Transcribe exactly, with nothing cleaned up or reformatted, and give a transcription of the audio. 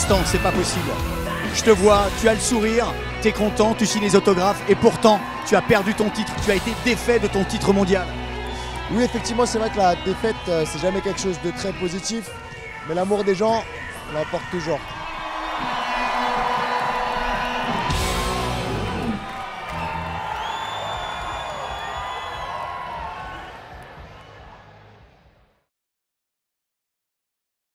l'instant, c'est pas possible. Je te vois, tu as le sourire, tu es content, tu signes les autographes et pourtant, tu as perdu ton titre, tu as été défait de ton titre mondial. Oui, effectivement, c'est vrai que la défaite, euh, c'est jamais quelque chose de très positif, mais l'amour des gens, on l'emporte toujours.